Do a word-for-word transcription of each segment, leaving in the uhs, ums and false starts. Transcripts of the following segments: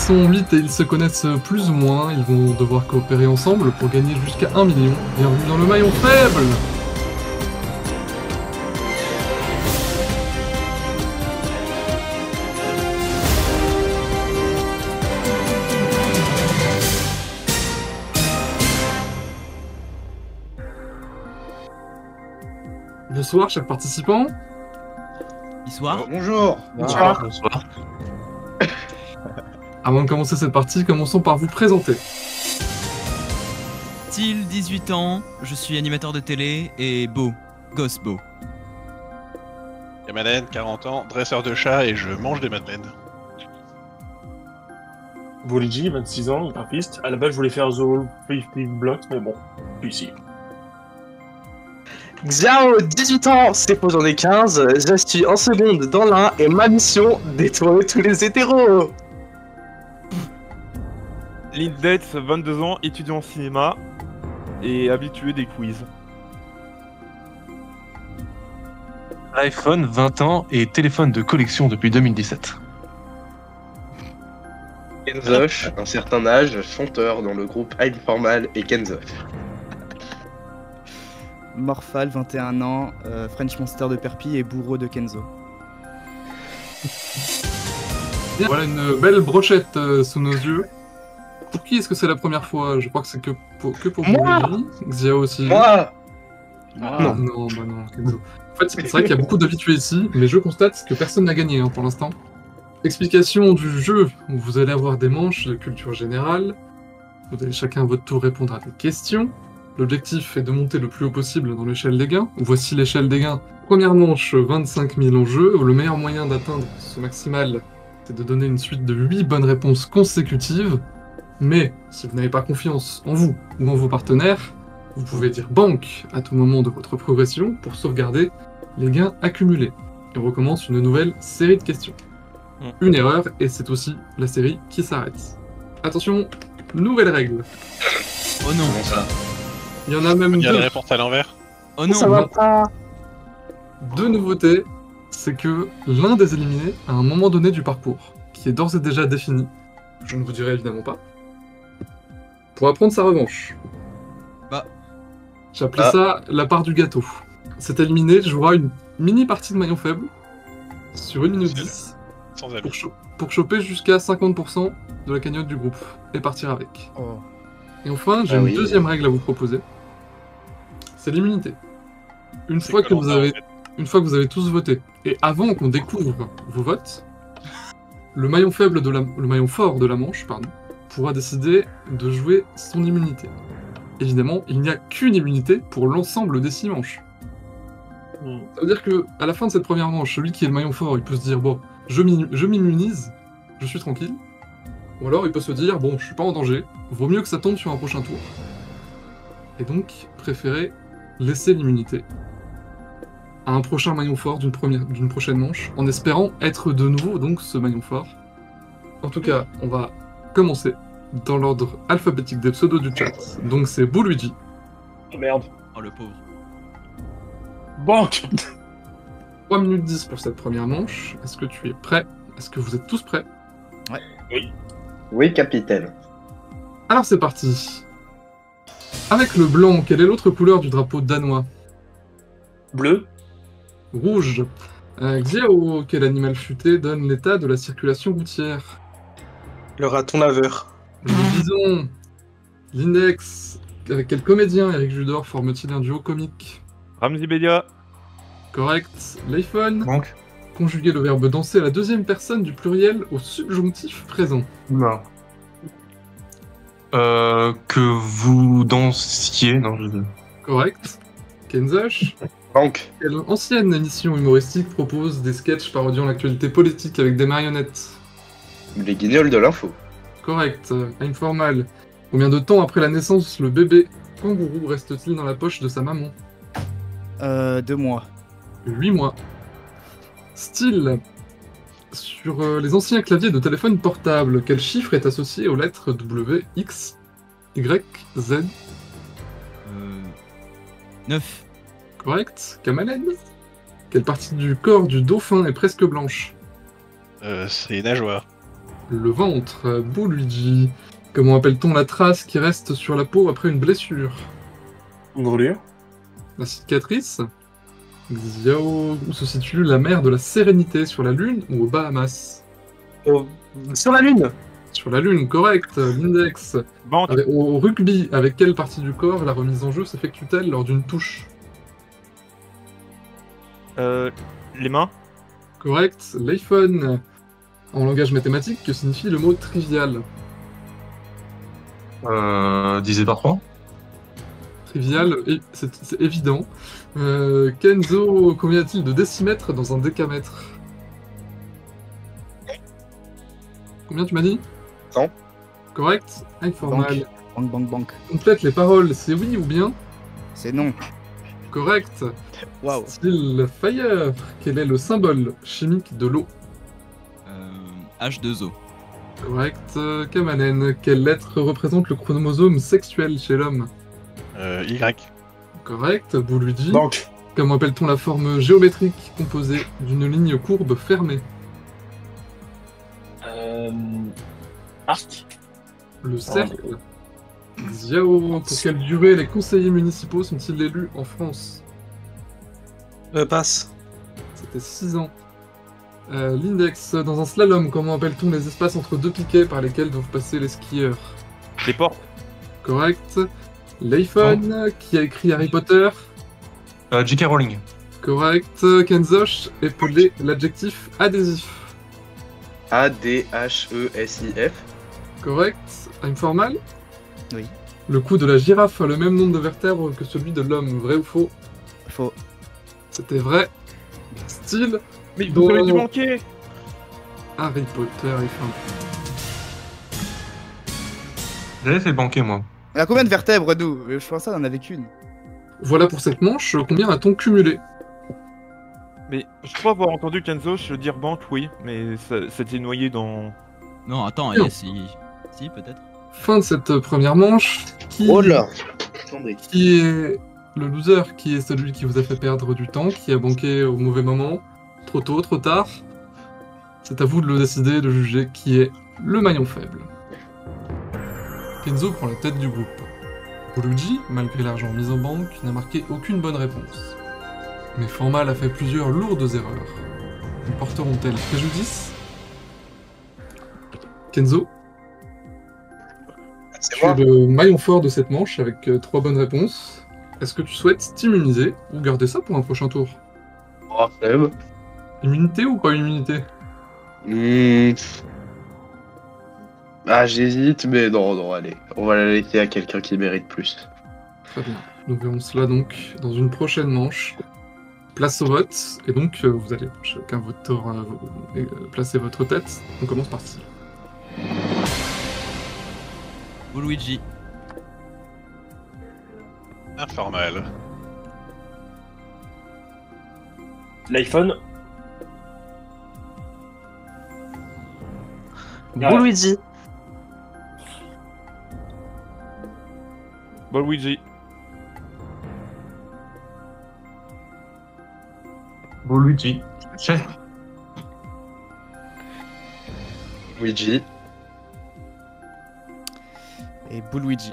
sont huit et ils se connaissent plus ou moins. Ils vont devoir coopérer ensemble pour gagner jusqu'à un million. Bienvenue dans le maillon faible. Bonsoir, chers participants. Bonsoir. Bonjour. Bonsoir. Bonsoir. Avant de commencer cette partie, commençons par vous présenter. Style, dix-huit ans, je suis animateur de télé et beau, gosse beau. Kamalen, quarante ans, dresseur de chat et je mange des madeleines. Boligi, vingt-six ans, graphiste. À la base, je voulais faire The cinquante Blocks, mais bon, je suis ici. Xiao, dix-huit ans, Stéphane, j'en ai quinze, je suis en seconde dans l'un et ma mission, détourner tous les hétéros. Lindates, vingt-deux ans, étudiant en cinéma et habitué des quiz. iPhone, vingt ans et téléphone de collection depuis deux mille dix-sept. Kenzosh, un certain âge, chanteur dans le groupe Informal et Kenzosh. Morphal, vingt et un ans, euh, French Monster de Perpi et bourreau de Kenzo. Voilà une belle brochette euh, sous nos yeux. Pour qui est-ce que c'est la première fois? Je crois que c'est que pour, que pour Moi Boligi. Xiao aussi. Moi Ah, non. non, bah non, Kenzo. En fait, c'est vrai qu'il y a beaucoup d'habitués ici, mais je constate que personne n'a gagné hein, pour l'instant. Explication du jeu. Vous allez avoir des manches de culture générale. Vous allez chacun à votre tour répondre à des questions. L'objectif est de monter le plus haut possible dans l'échelle des gains. Voici l'échelle des gains. Première manche, vingt-cinq mille en jeu. Le meilleur moyen d'atteindre ce maximal, c'est de donner une suite de huit bonnes réponses consécutives. Mais si vous n'avez pas confiance en vous ou en vos partenaires, vous pouvez dire banque à tout moment de votre progression pour sauvegarder les gains accumulés. Et on recommence une nouvelle série de questions. Une erreur et c'est aussi la série qui s'arrête. Attention, nouvelle règle. Oh non. Comment ça? Il y en a même Il y a deux. les réponses à l'envers. Oh non. Ça va pas. Deux nouveautés, c'est que l'un des éliminés, à un moment donné du parcours, qui est d'ores et déjà défini, je ne vous dirai évidemment pas, pourra prendre sa revanche. Bah. J'appelais Ah. ça la part du gâteau. Cet éliminé jouera une mini partie de maillon faible, sur une minute dix, Sans avis. pour, cho- pour choper jusqu'à cinquante pour cent de la cagnotte du groupe, et partir avec. Oh. Et enfin, j'ai Ah une oui. deuxième règle à vous proposer. C'est l'immunité. Une C'est fois que Koh-Lanta, vous avez en fait. Une fois que vous avez tous voté, et avant qu'on découvre vos votes, le maillon faible de la, le maillon fort de la manche, pardon, pourra décider de jouer son immunité. Évidemment, il n'y a qu'une immunité pour l'ensemble des six manches. Hmm. Ça veut dire que à la fin de cette première manche, celui qui est le maillon fort, il peut se dire bon, je m'im- je m'immunise, je suis tranquille. Ou alors il peut se dire bon, je suis pas en danger, vaut mieux que ça tombe sur un prochain tour. Et donc préférer laisser l'immunité à un prochain maillon fort d'une première, d'une prochaine manche, en espérant être de nouveau donc ce maillon fort. En tout cas, on va commencer dans l'ordre alphabétique des pseudos du chat. Donc c'est Bouluigi, Oh merde. Oh le pauvre. Banque. trois minutes dix pour cette première manche. Est-ce que tu es prêt? Est-ce que vous êtes tous prêts? Oui, capitaine. Alors c'est parti. Avec le blanc, quelle est l'autre couleur du drapeau danois? Bleu. Rouge. Euh, Xiao, quel animal futé donne l'état de la circulation routière? Le raton laveur. Le bison. L'index. Avec quel comédien Eric Judor forme-t-il un duo comique? Ramzi Bedia, Correct. L'iPhone. Banque. Conjuguer le verbe danser à la deuxième personne du pluriel au subjonctif présent. Non. Euh, que vous dansiez. Non, je... Correct. Kenzosh. Banque. Quelle ancienne émission humoristique propose des sketchs parodiant l'actualité politique avec des marionnettes? Les guignols de l'info. Correct. Informal. Combien de temps après la naissance le bébé kangourou reste-t-il dans la poche de sa maman? Euh, deux mois. huit mois. Style. Sur euh, les anciens claviers de téléphone portable, quel chiffre est associé aux lettres W, X, Y, Z? Euh... neuf. Correct. Kamalen. Quelle partie du corps du dauphin est presque blanche? Euh, c'est nageoire. Le ventre. Bouluigi. Comment appelle-t-on la trace qui reste sur la peau après une blessure? Une brûlure. La cicatrice. Xiao, où se situe la mer de la Sérénité, sur la Lune ou aux Bahamas? Oh, sur la lune. Sur la Lune, correct. L'index. Banque. Avec- Au au rugby, avec quelle partie du corps la remise en jeu s'effectue-t-elle lors d'une touche? Euh, les mains. Correct. L'iPhone. En langage mathématique, que signifie le mot trivial? Euh, divisé par trois. Trivial, et c'est c'est évident. Euh, Kenzo, combien y a-t-il de décimètres dans un décamètre? Combien tu m'as dit? cent. Correct. Informal. Banque, banque, banque. Complète les paroles, c'est oui ou bien? C'est non. Correct. Waouh. Style Fire, quel est le symbole chimique de l'eau? Euh, H deux O. Correct. Euh, Kamanen, quelle lettre représente le chromosome sexuel chez l'homme? Euh, Y. Correct. Bouluigi, Banque. comment appelle-t-on la forme géométrique composée d'une ligne courbe fermée? Euh... Arc. Le cercle. Xiao, pour quelle durée les conseillers municipaux sont-ils élus en France? Euh, passe. C'était six ans. Euh, L'index, dans un slalom, comment appelle-t-on les espaces entre deux piquets par lesquels doivent passer les skieurs? Les portes. Correct. L'iPhone, qui a écrit Harry Potter? Euh, J K Rowling. Correct. Kenzosh, épelé l'adjectif adhésif? A D H E S I F. Correct. Informal? Oui. Le cou de la girafe a le même nombre de vertèbres que celui de l'homme, vrai ou faux? Faux. C'était vrai. Style Mais vous Bon. avez dû manquer. Harry Potter et fin. J'avais fait banquer, moi. On a combien de vertèbres, nous? Je pensais qu'on en avait qu'une. Voilà pour cette manche, combien a-t-on cumulé? Mais je crois avoir entendu Kenzo se dire banque, oui, mais ça s'était noyé dans. Non, attends, Non. et si. Si, peut-être. Fin de cette première manche. Qui, Oh là. Attendez. qui est le loser? Qui est celui qui vous a fait perdre du temps? Qui a banqué au mauvais moment? Trop tôt, trop tard? C'est à vous de le décider, de juger qui est le maillon faible. Kenzo prend la tête du groupe. Bouluigi, malgré l'argent mis en banque, n'a marqué aucune bonne réponse. Mais Formal a fait plusieurs lourdes erreurs. Lui porteront-elles préjudice? Kenzo, C'est tu es moi. le maillon fort de cette manche avec euh, trois bonnes réponses. Est-ce que tu souhaites t'immuniser ou garder ça pour un prochain tour? Oh, Seb. Immunité ou pas immunité? Hmm. Ah, j'hésite, mais non, non, allez. On va la laisser à quelqu'un qui mérite plus. Très bien. Nous verrons cela donc dans une prochaine manche. Place au vote, et donc euh, vous allez chacun votre tour euh, euh, placer votre tête. On commence par ici. Luigi. Informal. L'iPhone. Bouluigi. Luigi. Bouluigi. Chef. Luigi. Et Bouluigi.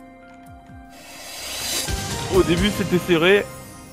Au début c'était serré.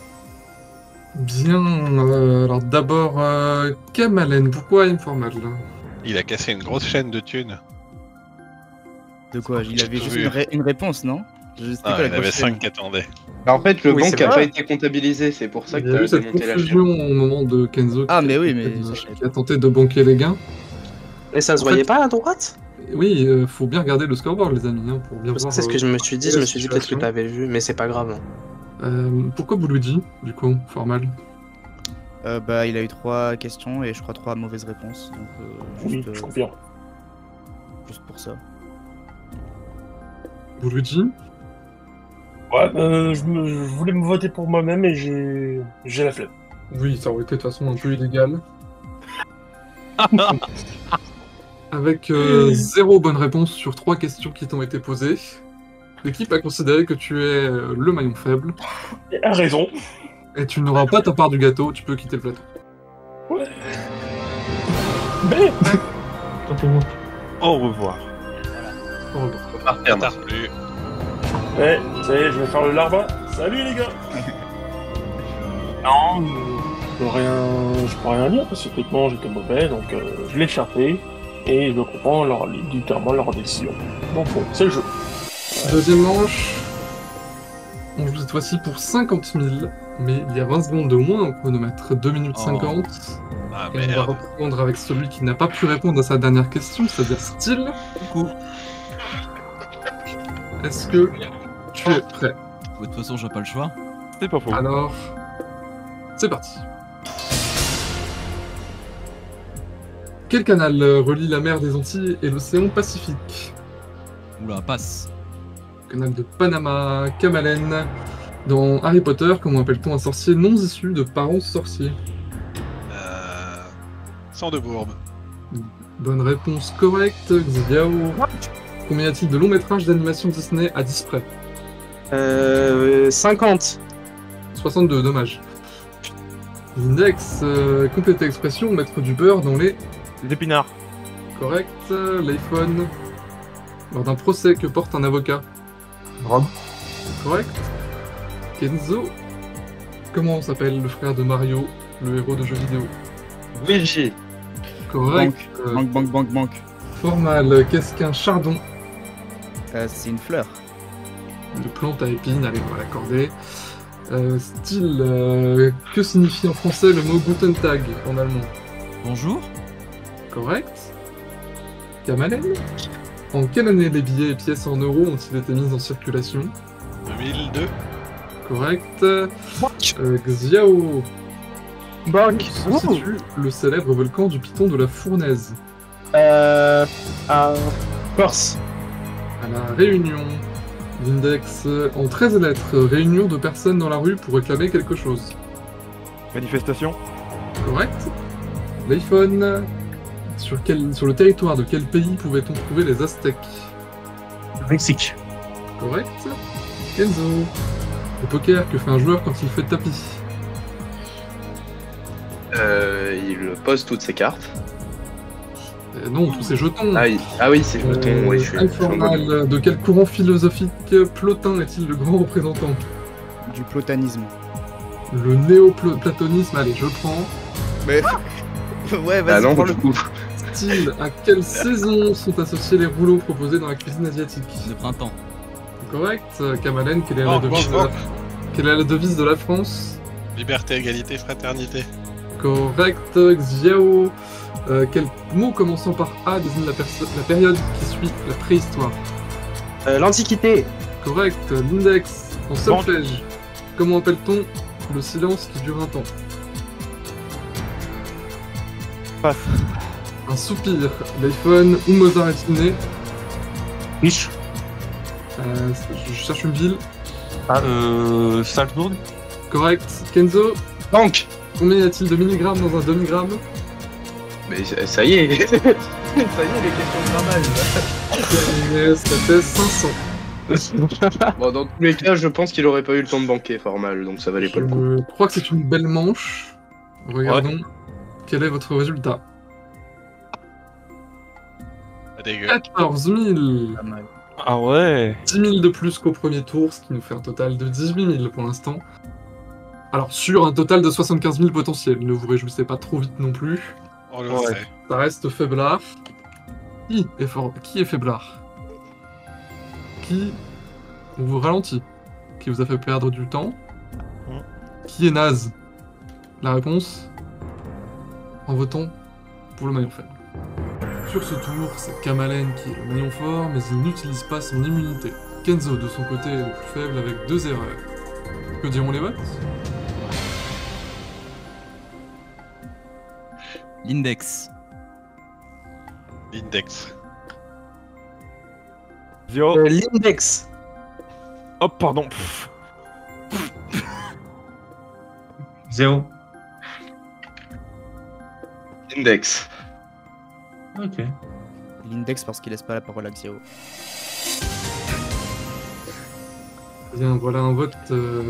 Bien, euh, alors d'abord, euh, Kamalen, pourquoi Informal là? Il a cassé une grosse chaîne de thunes. De quoi? Il J'ai avait tout juste vu. une, ré- une réponse, non? Je- c'était Ah, quoi la il y en avait grosse cinq chaîne qui attendaient. Bah, en fait, le Oui, banque c'est n'a vrai. pas été comptabilisé, c'est pour ça que Il y a t'as eu cette démonté la confusion chaîne. au moment de Kenzo Ah, qui, mais oui, qui- mais qui- ça, je savais qui a tenté de banquer les gains. Et ça se En voyait fait- pas à droite? Oui, euh, faut bien regarder le scoreboard les amis, hein, pour bien voir. C'est ce que euh, je me suis dit, je la me suis dit peut-être que situation. t'avais vu, mais c'est pas grave. hein. Euh, pourquoi Bouluigi, du coup, Formal? Euh, bah, il a eu trois questions et je crois trois mauvaises réponses. Donc, euh, Oui, juste, je euh, confirme. juste pour ça. Bouluigi? Ouais, euh, je, me- je voulais me voter pour moi-même et j'ai j'ai la flemme. Oui, ça aurait été de toute façon un peu illégal. Avec euh, zéro bonne réponse sur trois questions qui t'ont été posées, l'équipe a considéré que tu es euh, le maillon faible Et a raison. et tu n'auras pas ta part du gâteau, tu peux quitter le plateau. Ouais. Mais Au revoir. Au revoir. Faut partir, Tard plus. Ouais, ça y est, je vais faire le larbin. Salut les gars. Non, je peux rien, je peux rien dire parce que techniquement j'étais mauvais, donc euh, je l'ai échappé et je comprends leur, littéralement leur décision. Donc bon, c'est le jeu. Deuxième manche. On joue cette fois-ci pour cinquante mille, mais il y a vingt secondes de moins au chronomètre, deux minutes Oh. cinquante. Ah Et on va merde. reprendre avec celui qui n'a pas pu répondre à sa dernière question, c'est-à-dire Style. Coucou. Est-ce que tu es prêt? De toute façon, j'ai pas le choix. C'est pas faux. Alors, c'est parti. Quel canal euh, relie la mer des Antilles et l'océan Pacifique? Oula, passe. Canal de Panama, Kamalen. Dans Harry Potter, comment appelle-t-on un sorcier non issu de parents sorciers? Euh... Sang de bourbe. Bonne réponse correcte, Xiao. Combien y a-t-il de longs métrages d'animation Disney à dix près? Euh, cinquante. soixante-deux, dommage. L'index, euh, complétez l'expression, mettre du beurre dans les... Les épinards. Correct. L'iPhone. Lors d'un procès, que porte un avocat? Rob. Correct. Kenzo. Comment s'appelle le frère de Mario, le héros de jeux vidéo? Luigi. Correct. Euh, Banque, banque, banque, banque. Formal, qu'est-ce qu'un chardon? Euh, c'est une fleur. De plante à épines, allez, on va l'accorder. Euh, style, euh, que signifie en français le mot Guten Tag en allemand? Bonjour. Correct. Kamalen. En quelle année les billets et pièces en euros ont-ils été mis en circulation? deux mille deux. Correct. Euh, Xiao. Banque. Où se situe le célèbre volcan du Piton de la Fournaise? Euh, à Corse. À la Réunion. L'index, euh, en treize lettres, réunion de personnes dans la rue pour réclamer quelque chose. Manifestation. Correct. L'iPhone. Sur, quel, sur le territoire de quel pays pouvait-on trouver les Aztèques? Mexique. Correct. Kenzo. Au poker, que fait un joueur quand il fait tapis? Euh, il pose toutes ses cartes. Euh, non, tous ces jetons. Ah, il- ah oui, c'est le bouton, Euh, ouais, je suis. je suis en mode- Informal, de quel courant philosophique Plotin est-il le grand représentant? Du plotanisme. Le néoplatonisme, allez, je prends. Mais. ouais, Ah vas-y, non, prends du le coup. Style, à quelle saison sont associés les rouleaux proposés dans la cuisine asiatique? De printemps. Correct. Euh, Kamalen, quelle est la Oh, devise oh, de la... oh. Quelle est la devise de la France? Liberté, égalité, fraternité. Correct. Xiao. Euh, quel mot commençant par A désigne la, perso- la période qui suit la préhistoire? Euh, L'Antiquité. Correct. L'index. En Banque. solfège. Comment appelle-t-on le silence qui dure un temps? Passe. Un soupir. L'iPhone. Où Mozart est né? Riche. Euh, je cherche une ville. Ah, euh. Salzbourg. Correct. Kenzo. Banque. Combien y a-t-il de milligrammes dans un demi-gramme? Mais ça ça y est. Ça y est, les questions de grammage. Et ça fait cinq cents. Bon, dans tous les cas, je pense qu'il aurait pas eu le temps de banquer formal, donc ça valait pas le coup. Je crois que c'est une belle manche. Regardons quel est votre résultat. Pas dégueu. quatorze mille. Pas mal. Ah ouais. dix mille de plus qu'au premier tour, ce qui nous fait un total de dix-huit mille pour l'instant. Alors, sur un total de soixante-quinze mille potentiels, ne vous réjouissez pas trop vite non plus. On le Ouais. sait. Ça reste faiblard. Qui est, fort... Qui est faiblard? Qui vous ralentit? Qui vous a fait perdre du temps? Hmm. Qui est naze? La réponse? En votant pour le maillon faible. Sur ce tour, c'est Kamalen qui est le maillon fort, mais il n'utilise pas son immunité. Kenzo, de son côté, est le plus faible avec deux erreurs. Que diront les votes? L'index. L'index. Zio. Euh, L'index. Hop, pardon. Pff. Zéro. Index. Ok. L'index parce qu'il laisse pas la parole à Xiao. Bien, voilà un vote euh,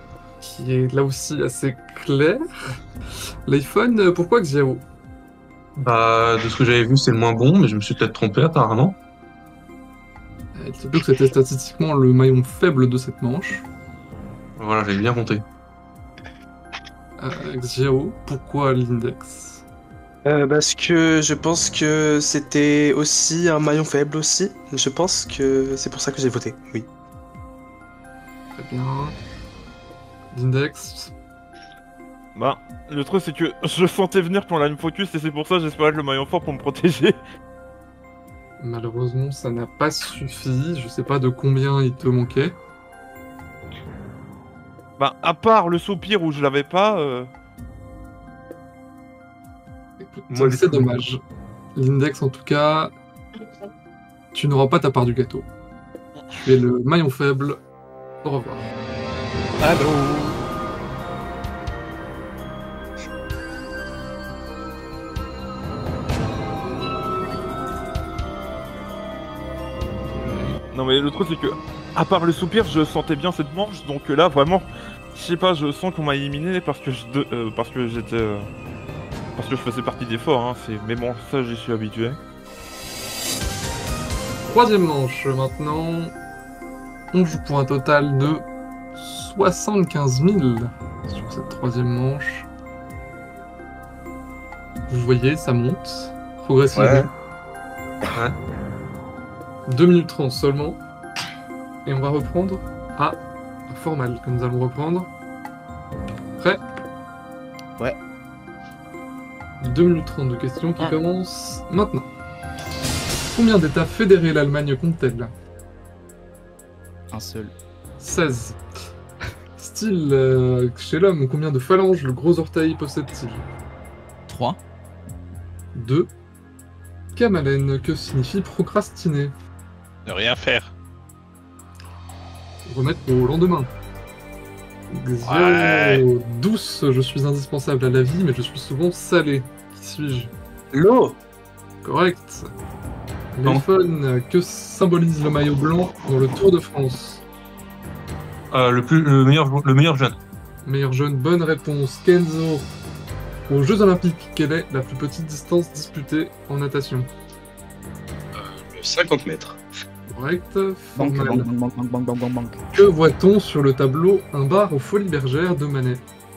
qui est là aussi assez clair. L'iPhone, euh, pourquoi Xiao? Bah, de ce que j'avais vu, c'est le moins bon, mais je me suis peut-être trompé apparemment. Il se peut que c'était statistiquement le maillon faible de cette manche. Voilà, j'avais bien compté. Euh, Xiao, pourquoi l'index? Euh, parce que je pense que c'était aussi un maillon faible aussi. Je pense que c'est pour ça que j'ai voté, oui. Très bien. L'index. Bah, le truc c'est que je sentais venir pour la me focus et c'est pour ça que j'espérais être le maillon fort pour me protéger. Malheureusement, ça n'a pas suffi. Je sais pas de combien il te manquait. Bah, à part le soupir où je l'avais pas, euh... Écoute, Moi, c'est du coup- dommage. L'index, en tout cas, tu n'auras pas ta part du gâteau. Tu es le maillon faible. Au revoir. Allô. Non mais le truc c'est que, à part le soupir, je sentais bien cette manche, donc là vraiment, je sais pas, je sens qu'on m'a éliminé parce que je, de- euh, parce que j'étais, euh, parce que je faisais partie des forts, hein, c'est, mais bon, ça j'y suis habitué. Troisième manche maintenant. On joue pour un total de soixante-quinze mille sur cette troisième manche. Vous voyez, ça monte progressivement. Ouais. Ouais. deux minutes trente seulement. Et on va reprendre à un formal que nous allons reprendre. Prêt? Ouais. deux minutes trente de questions qui commencent maintenant. Combien d'États fédérés l'Allemagne compte-t-elle? Un seul. seize. Style, euh, chez l'homme, combien de phalanges le gros orteil possède-t-il? trois. deux. Kamalen, que signifie procrastiner? Ne rien faire. Remettre au lendemain. Xiao, Ouais. douce, je suis indispensable à la vie, mais je suis souvent salé. Qui suis-je? L'eau. Correct. Non. Léphone, que symbolise le maillot blanc dans le Tour de France? Euh, le, plus, le, meilleur, jou- le meilleur jeune. Meilleur jeune, bonne réponse. Kenzo, aux Jeux Olympiques, quelle est la plus petite distance disputée en natation? cinquante mètres. Correct. Banque, Formal. banque, banque, banque, banque, banque, banque, banque. Que voit-on sur le tableau Un bar aux Folies Bergères de Manet?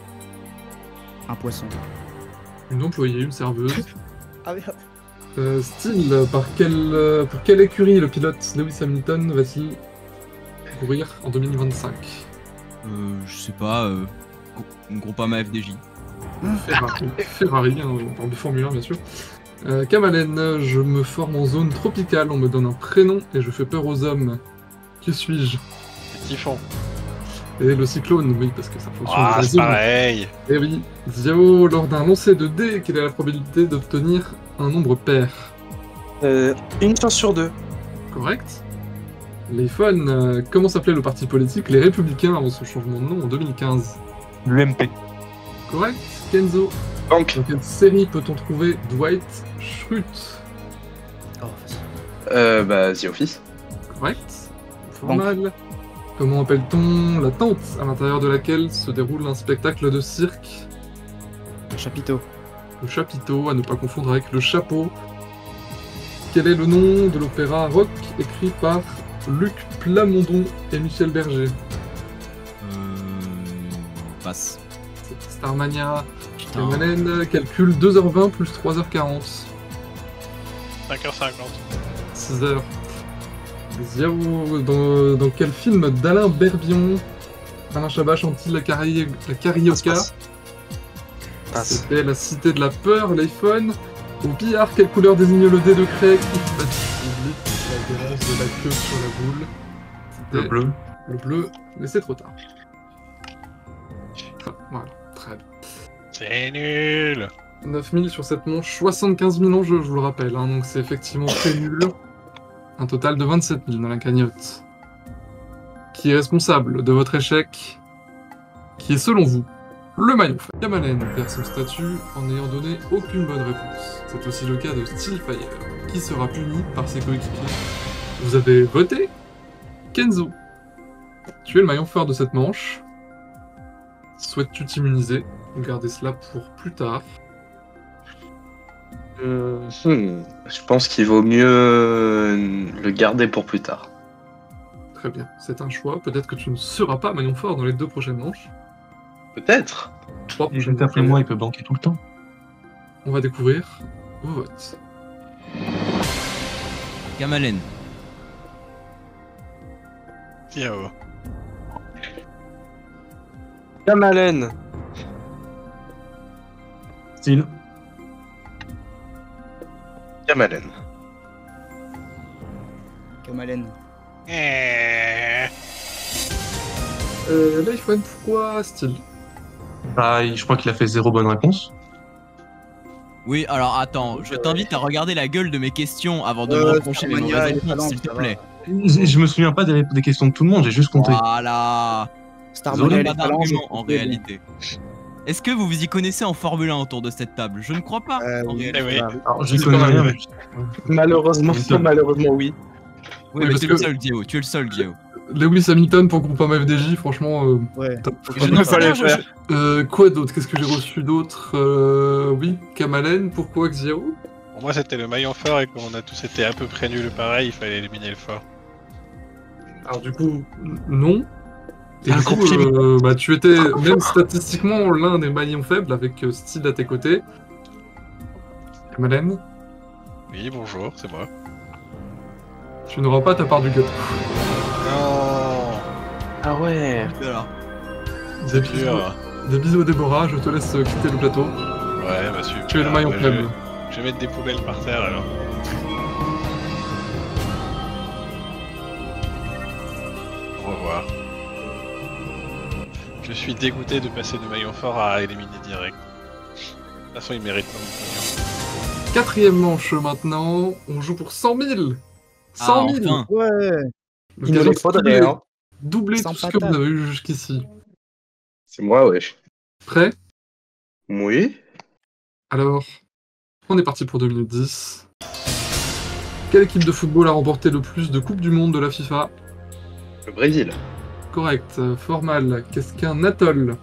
Un poisson. Une employée, une serveuse. Ah merde. Euh, style, par quelle, euh, pour quelle écurie le pilote Lewis Hamilton va-t-il courir en deux mille vingt-cinq? Euh, je sais pas, euh, gro- Groupama F D J. Ferrari, Ferrari, hein, on parle de Formule un bien sûr. Euh, Kamalen, je me forme en zone tropicale, on me donne un prénom et je fais peur aux hommes. Qui suis-je? C'est Typhon. Et le cyclone, oui, parce que ça fonctionne Ah, dans la c'est zone. pareil. Et oui, Xiao, lors d'un lancer de dés, quelle est la probabilité d'obtenir un nombre pair? Euh, une chance sur deux. Correct. Léphone, euh, comment s'appelait le parti politique Les Républicains avant son changement de nom en deux mille quinze? L'U M P. Correct. Kenzo, Banque. dans quelle série peut-on trouver Dwight Schrute? Oh, vas-y. Euh, bah, The Office. Correct. Formal. Comment appelle-t-on la tente à l'intérieur de laquelle se déroule un spectacle de cirque? Un chapiteau. Le chapiteau, à ne pas confondre avec le chapeau. Quel est le nom de l'opéra rock écrit par Luc Plamondon et Michel Berger? Euh... Passe. C'est Starmania. Putain. Kamalen calcule deux heures vingt plus trois heures quarante. cinq heures cinquante. six heures. Xiao, dans, dans quel film d'Alain Berbion Alain Chabat chante-t-il la, cari la carioca? Passe. Passe. C'était la cité de la peur, l'iPhone. Au billard, quelle couleur désigne le dé de Craig qui facilite l'adhérence de la queue sur la boule? Le C'était bleu. le bleu, mais c'est trop tard. Ah, voilà, très bien. C'est nul. neuf mille sur cette manche, soixante-quinze mille en jeu, je vous le rappelle, hein, donc c'est effectivement très nul. Un total de vingt-sept mille dans la cagnotte. Qui est responsable de votre échec? Qui est selon vous le maillon faible? Kamalen perd son statut en n'ayant donné aucune bonne réponse. C'est aussi le cas de Steelfire, qui sera puni par ses coéquipiers. Vous avez voté Kenzo. Tu es le maillon fort de cette manche. Souhaites-tu t'immuniser ou garder cela pour plus tard? Hmm, hmm. Je pense qu'il vaut mieux euh, le garder pour plus tard. Très bien, c'est un choix. Peut-être que tu ne seras pas maillon fort dans les deux prochaines manches. Peut-être. Trois Et prochaines juste après manches. moi, il peut banquer tout le temps. On va découvrir vos votes. Kamalen. Yao. Kamalen. Style. Kamalen. Kamalen. Eh. Euh, là, il faut être pourquoi style. Bah, je crois qu'il a fait zéro bonne réponse. Oui, alors attends, je t'invite à regarder la gueule de mes questions avant de me Euh, reprocher mes Starmania, mauvaises elle est réponses, pas s'il te lente, plaît. Je, je me souviens pas des, des questions de tout le monde, j'ai juste compté. Voilà. Starmania, Pas elle est pas lente, d'argument j'ai en compris, réalité. Est-ce que vous vous y connaissez en Formule un autour de cette table? Je ne crois pas. Euh, en oui, réalité. Eh oui. bah, oui. Alors, j'y C'est connais pas rien, mal. mais... Malheureusement, Hamilton. malheureusement, oui. Oui, Oui, mais parce t'es que- le seul, Gio. Tu es le seul, Gio. Lewis Hamilton pour Groupama F D J, franchement. Euh, Ouais. top. Je Il ne fallait sais pas, faire. je- Euh, quoi d'autre? Qu'est-ce que j'ai reçu d'autre? euh, Oui, Kamalen, pourquoi Xiao? Pour moi, c'était le maillon fort et comme on a tous été à peu près nuls pareil, il fallait éliminer le fort. Alors du coup, n- non. Et Un du gros coup, pied. euh, bah, tu étais même statistiquement l'un des maillons faibles avec euh, Style à tes côtés. Kamalen, Oui, bonjour, c'est moi. tu n'auras pas ta part du gâteau. Non. Ah ouais. Voilà. Des bisous, Dur. des bisous à Déborah, je te laisse euh, quitter le plateau. Ouais, bah super. Tu es le maillon Ouais, faible. Je... je vais mettre des poubelles par terre alors. Au revoir. Je suis dégoûté de passer de maillon fort à éliminer direct. De toute façon, il mérite pas mon pognon. Quatrième manche maintenant, on joue pour cent mille. cent mille. Ah, enfin. Ouais. Il me les faudrait, hein. Doubler Sans tout ce que patate. vous avez eu jusqu'ici. C'est moi, wesh. Prêt? Oui. Alors, on est parti pour deux minutes dix. Quelle équipe de football a remporté le plus de Coupes du Monde de la FIFA? Le Brésil. Correct. Euh, Formal, qu'est-ce qu'un atoll?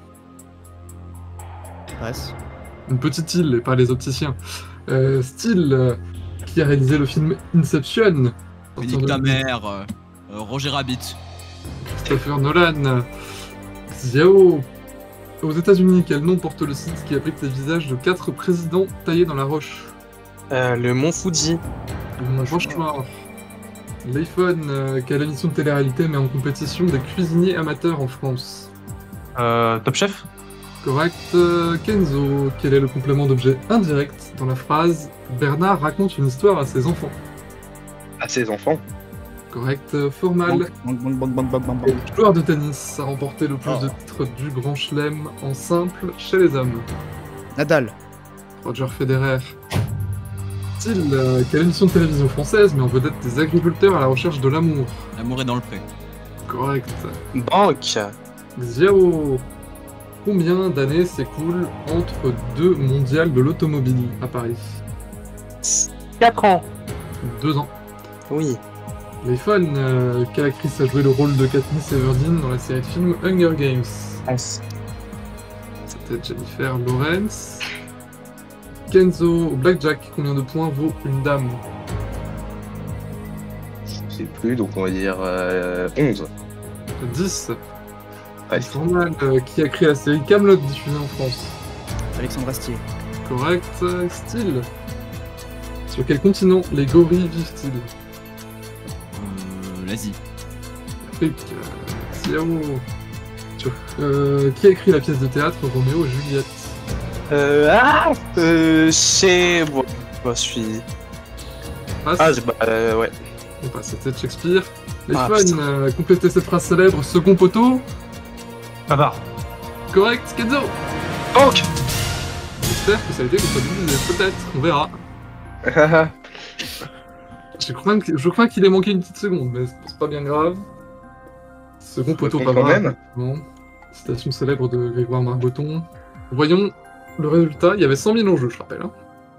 Passe. Une petite île et pas les opticiens. Euh, Style, euh, qui a réalisé le film Inception. sorti en Nique ta deux mille. mère. euh, euh, Roger Rabbit. Christopher Nolan. Xiao. Aux États-Unis, quel nom porte le site qui abrite les visages de quatre présidents taillés dans la roche? Euh, le Mont Fuji. Le Mont Rushmore. L'iPhone, euh, quelle émission de télé-réalité met en compétition des cuisiniers amateurs en France? Euh, Top Chef. Correct. Euh, Kenzo, quel est le complément d'objet indirect dans la phrase Bernard raconte une histoire à ses enfants? À ses enfants. Correct. Euh, Formal, Banque, banque, banque, banque, banque, banque, banque. quel joueur de tennis a remporté le plus Oh. de titres du Grand Chelem en simple chez les hommes? Nadal. Roger Federer. Style, euh, quelle émission de télévision française met en vedette des agriculteurs à la recherche de l'amour? L'amour est dans le pré. Correct. Banque. Xiao, combien d'années s'écoulent entre deux mondiales de l'automobile à Paris? quatre ans. Deux ans. Oui. L'iPhone, euh, quelle actrice a joué le rôle de Katniss Everdeen dans la série de films Hunger Games? Passe. C'était Jennifer Lawrence. Kenzo, au Blackjack, combien de points vaut une dame? Je sais plus, donc on va dire euh, onze. dix. Presque. Normal, euh, qui a créé la série Camelot diffusée en France? Alexandre Astier. Correct. euh, Style. Sur quel continent les gorilles vivent-ils? Euh, L'Asie. Afrique. Euh, Xiao. Sur- euh, qui a écrit la pièce de théâtre Roméo et Juliette? Euh, ah euh, chez... Bon, moi, je suis... Passe. Ah, j'ai- bah, euh, ouais. Bon, bah, c'était Shakespeare. Ah, L'iPhone, putain. euh, complétez cette phrase célèbre. Second poteau. Pavard. Correct, Kenzo. Banque. J'espère que ça a été comptabilisé. Peut-être, on verra. Je crains que- je crains qu'il ait manqué une petite seconde, mais c'est pas bien grave. Second poteau Quand Pavard. même. effectivement. Citation célèbre de Grégoire Margoton. Voyons le résultat. Il y avait cent mille en jeu, je rappelle. hein.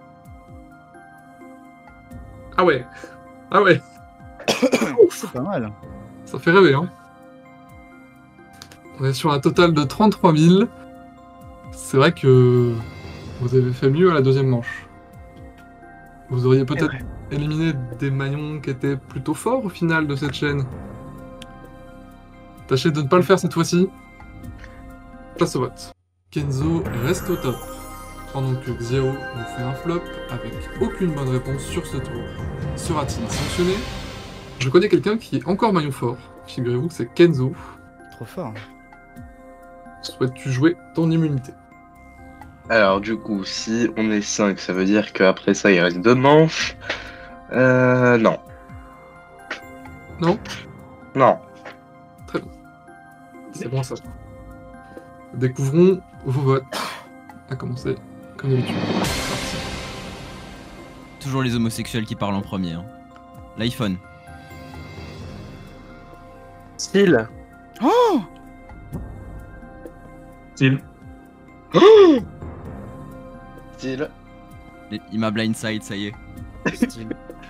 Ah ouais. Ah ouais. C'est pas mal. Ça fait rêver, hein. On est sur un total de trente-trois mille. C'est vrai que vous avez fait mieux à la deuxième manche. Vous auriez peut-être éliminé des maillons qui étaient plutôt forts au final de cette chaîne. Tâchez de ne pas le faire cette fois-ci. Place au vote. Kenzo reste au top, pendant que Xiao nous fait un flop avec aucune bonne réponse sur ce tour. Sera-t-il sanctionné? Je connais quelqu'un qui est encore maillon fort. Figurez-vous que c'est Kenzo. Trop fort. Souhaites-tu jouer ton immunité? Alors du coup, si on est cinq, ça veut dire qu'après ça, il reste deux manches. Euh... Non. Non? Non. Très bien. C'est bon ça. Découvrons vos votes. À commencer, comme d'habitude. Parti. Toujours les homosexuels qui parlent en premier. Hein. L'iPhone. Style. Oh Style. Oh Style. Il m'a blindside, ça y est. Style.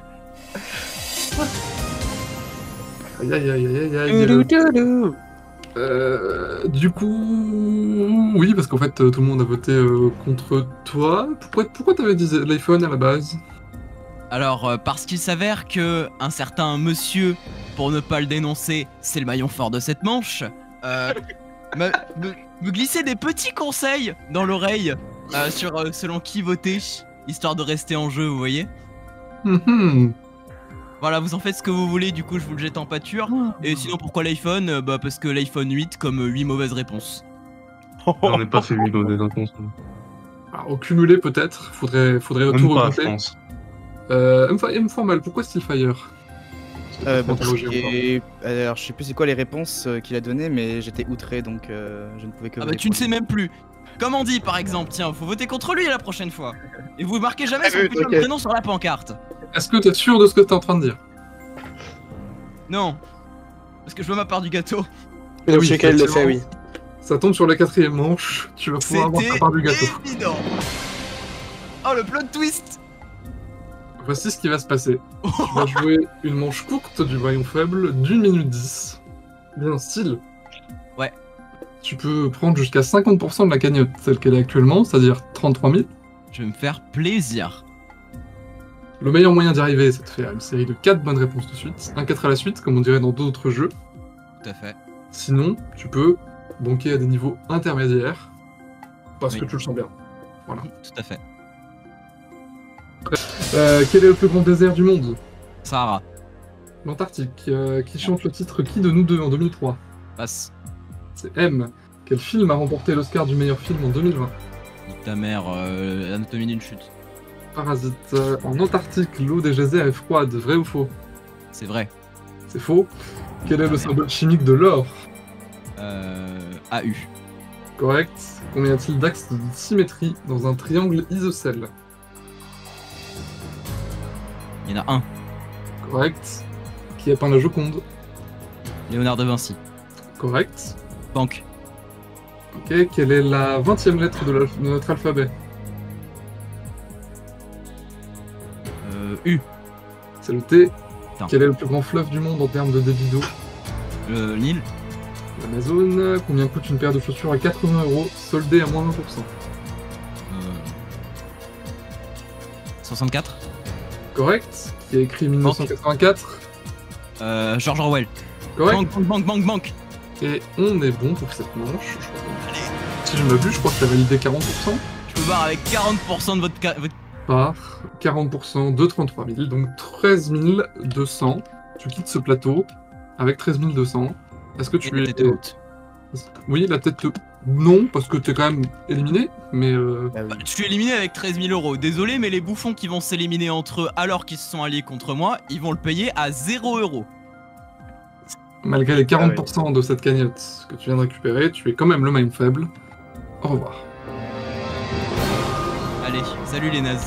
Aïe aïe aïe aïe aïe aïe. Euh, du coup, oui, parce qu'en fait, tout le monde a voté euh, contre toi. Pourquoi, pourquoi t'avais dit l'iPhone à la base? Alors, euh, parce qu'il s'avère que un certain monsieur, pour ne pas le dénoncer, c'est le maillon fort de cette manche, euh, me, me, me glissait des petits conseils dans l'oreille euh, sur euh, selon qui voter, histoire de rester en jeu, vous voyez. Mm-hmm. Voilà, vous en faites ce que vous voulez, du coup je vous le jette en pâture. Et sinon pourquoi l'iPhone? euh, Bah parce que l'iPhone huit comme euh, huit mauvaises réponses. On n'est pas fait huit mauvaises réponses. Alors, au cumulé peut-être, faudrait, faudrait Même tout pas, je regrouper. pense. Euh, M F mal, pourquoi Steelfire? Euh, bah, parce que- Alors, je sais plus c'est quoi les réponses euh, qu'il a données, mais j'étais outré donc euh, je ne pouvais que. Ah vous bah tu ne répondre. sais même plus. Comme on dit par exemple, tiens, faut voter contre lui la prochaine fois. Et vous marquez jamais son Ah oui, putain de t'inquiète. prénom sur la pancarte. Est-ce que t'es sûr de ce que t'es en train de dire? Non. Parce que je veux ma part du gâteau. Dans oui, ce cas, il le fait, effectivement. oui. Ça tombe sur la quatrième manche, tu vas pouvoir avoir ta C'était part du gâteau. évident. Oh le plot twist. Voici ce qui va se passer. Tu vas jouer une manche courte du maillon faible d'une minute dix. Bien style. Ouais. Tu peux prendre jusqu'à cinquante pour cent de la cagnotte, telle qu'elle est actuellement, c'est-à-dire trente-trois mille. Je vais me faire plaisir. Le meilleur moyen d'y arriver, c'est de faire une série de quatre bonnes réponses de suite, un quatre à la suite, comme on dirait dans d'autres jeux. Tout à fait. Sinon, tu peux banquer à des niveaux intermédiaires, parce Oui. que tu le sens bien. Tout à fait. Euh, quel est le plus grand désert du monde? Sahara. L'Antarctique. Euh, qui chante le titre Qui de nous deux en deux mille trois? Passe. C'est M. Quel film a remporté l'Oscar du meilleur film en deux mille vingt? Nique ta mère, euh, anatomie d'une chute. Parasite. Euh, en Antarctique, l'eau des geysers est froide, vrai ou faux? C'est vrai. C'est faux. Quel est le symbole chimique de l'or? Euh, A U. Correct. Combien y a-t-il d'axes de symétrie dans un triangle isocèle? Il y en a un. Correct. Qui a peint la Joconde? Léonard de Vinci. Correct. Banque. Ok. Quelle est la vingtième lettre de, la- de notre alphabet? Euh, U. C'est le T. Putain. Quel est le plus grand fleuve du monde en termes de débit d'eau? Le Nil. L'Amazone. Combien coûte une paire de chaussures à quatre-vingts euros, soldée à moins vingt pour cent? Euh... soixante-quatre. Correct. Qui a écrit mille neuf cent quatre-vingt-quatre? Euh, George Orwell. Correct. Banque, banque, banque, banque, banque. Et on est bon pour cette manche. Je crois que- Si je m'abuse, je crois que tu as validé quarante pour cent. Je me barre avec quarante pour cent de votre... ca- votre... Par quarante pour cent de trente-trois mille, donc treize mille deux cents. Tu quittes ce plateau avec treize mille deux cents. Est-ce que tu Et es... la tête haute. Oui, la tête... Non, parce que t'es quand même éliminé, mais... Euh... Ah oui. Bah, je suis éliminé avec treize mille euros. Désolé, mais les bouffons qui vont s'éliminer entre eux alors qu'ils se sont alliés contre moi, ils vont le payer à zéro euros. Malgré les quarante pour cent de cette cagnotte que tu viens de récupérer, tu es quand même le maillon faible. Au revoir. Allez, salut les nazes.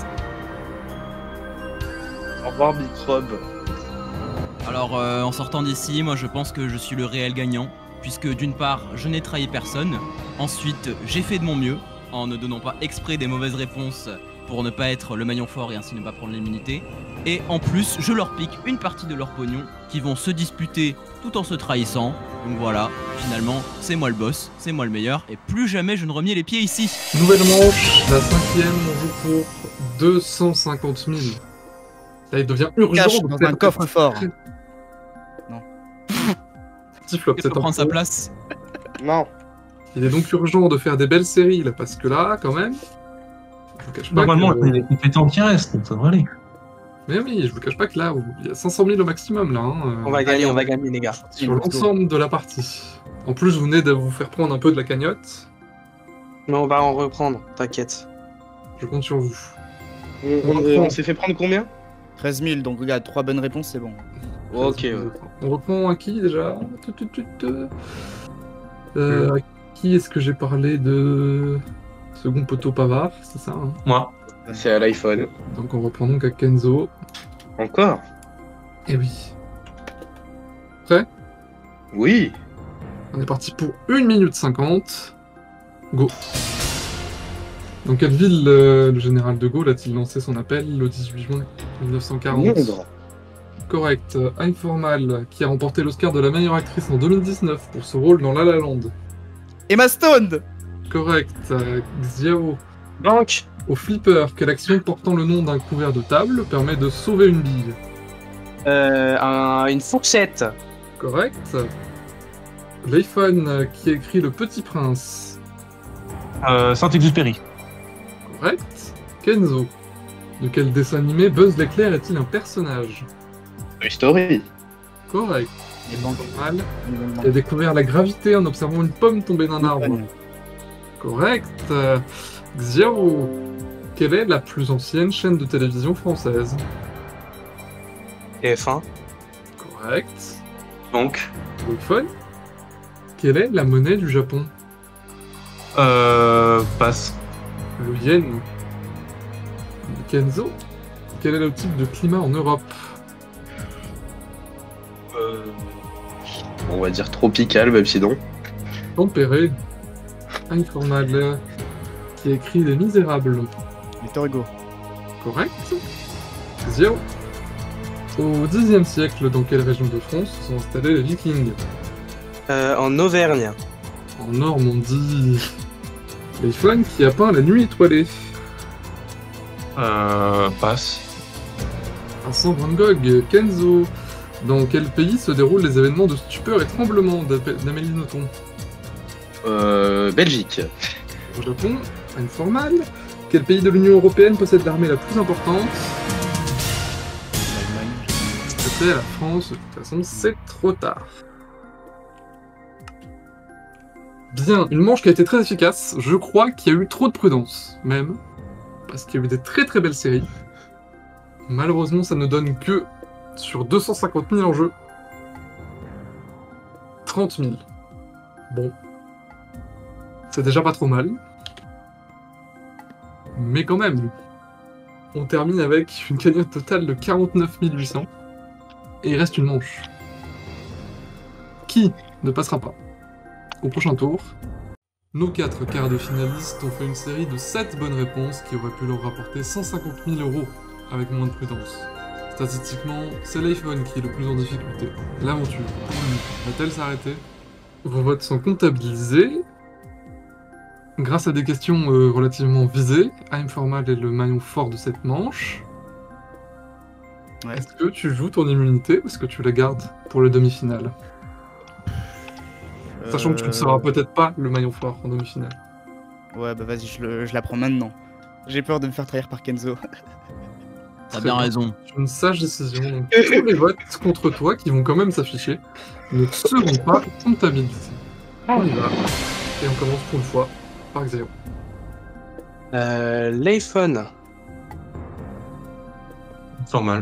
Au revoir, microbe. Alors, euh, en sortant d'ici, moi je pense que je suis le réel gagnant. Puisque d'une part, je n'ai trahi personne. Ensuite, j'ai fait de mon mieux en ne donnant pas exprès des mauvaises réponses pour ne pas être le maillon fort et ainsi ne pas prendre l'immunité. Et en plus, je leur pique une partie de leur pognon qui vont se disputer tout en se trahissant. Donc voilà, finalement, c'est moi le boss, c'est moi le meilleur et plus jamais je ne remets les pieds ici. Nouvelle manche, la cinquième, on joue pour deux cent cinquante mille. Là, il devient urgent Cache de dans faire un des- coffre-fort. Petit flop, Il c'est peut un prendre sa peu. place. Non. Il est donc urgent de faire des belles séries, là, parce que là, quand même, je vous cache pas Normalement, que... il y a des compétences qui restent, donc ça devrait aller. Mais oui, je vous cache pas que là, il y a cinq cent mille au maximum, là. hein, euh, On va gagner, on va gagner, les gars. Sur l'ensemble de la partie. En plus, vous venez de vous faire prendre un peu de la cagnotte. Mais on va en reprendre, t'inquiète. Je compte sur vous. On, on- on s'est fait prendre combien? treize mille, donc regarde, trois bonnes réponses, c'est bon. Ok, ouais. On reprend à qui déjà Tout, tout, tout, tout. Euh, À qui est-ce que j'ai parlé de second poteau Pavard, c'est ça hein Moi. C'est à l'iPhone. Donc on reprend donc à Kenzo. Encore? Et oui. Prêt? Oui. On est parti pour une minute cinquante. Go. Dans quelle ville euh, le général de Gaulle a-t-il lancé son appel le dix-huit juin mille neuf cent quarante? Londres. Correct. Aim Formal, qui a remporté l'Oscar de la meilleure actrice en deux mille dix-neuf pour ce rôle dans La La Land. Emma Stone. Correct. Euh, Xiao. Banque. Au flipper, quelle action portant le nom d'un couvert de table permet de sauver une bille? Euh, un- une fourchette. Correct. L'iPhone, euh, qui a écrit Le Petit Prince. Euh, Saint-Exupéry. Correct. Kenzo. De quel dessin animé Buzz l'éclair est-il un personnage? Toy Story. Correct. Et banque. Mal. Il a découvert la gravité en observant une pomme tomber d'un arbre. Correct. Euh, Xiao. Quelle est la plus ancienne chaîne de télévision française? T F un. Correct. Donc. iPhone. Quelle est la monnaie du Japon? Euh. Passe. Le yen. Kenzo. Quel est le type de climat en Europe? Euh, On va dire tropical, même si non. Tempéré. Informal. Qui a écrit Les Misérables. Victor Hugo. Correct. Zéro. Au dixième siècle, dans quelle région de France se sont installés les Vikings? Euh, en Auvergne. En Normandie. L'iPhone qui a peint La Nuit étoilée. Euh. Passe. Vincent Van Gogh. Kenzo. Dans quel pays se déroulent les événements de stupeur et tremblement d'Ap- d'Amélie Nothomb? Euh, Belgique. Au Japon. Informal. Quel pays de l'Union Européenne possède l'armée la plus importante? C'était la France. De toute façon, c'est trop tard. Bien, une manche qui a été très efficace. Je crois qu'il y a eu trop de prudence, même. Parce qu'il y a eu des très très belles séries. Malheureusement, ça ne donne que, sur deux cent cinquante mille en jeu, trente mille. Bon. C'est déjà pas trop mal. Mais quand même. On termine avec une cagnotte totale de quarante-neuf mille huit cents. Et il reste une manche. Qui ne passera pas au prochain tour? Nos quatre quarts de finalistes ont fait une série de sept bonnes réponses qui auraient pu leur rapporter cent cinquante mille euros avec moins de prudence. Statistiquement, c'est l'iPhone qui est le plus en difficulté. L'aventure, pour lui, va-t-elle s'arrêter? Vos votes sont comptabilisés. Grâce à des questions euh, relativement visées, Informal est le maillon fort de cette manche. Ouais. Est-ce que tu joues ton immunité ou est-ce que tu la gardes pour le demi-finale? Sachant que tu ne seras peut-être pas le maillon fort en demi-finale. Ouais, bah vas-y, je, le- je la prends maintenant. J'ai peur de me faire trahir par Kenzo. T'as Très bien bien. raison. C'est une sage décision. Donc, tous les votes contre toi, qui vont quand même s'afficher, ne seront pas comptabilisés. On y va. Et on commence pour une fois par Xéo. Euh, l'iPhone. Normal.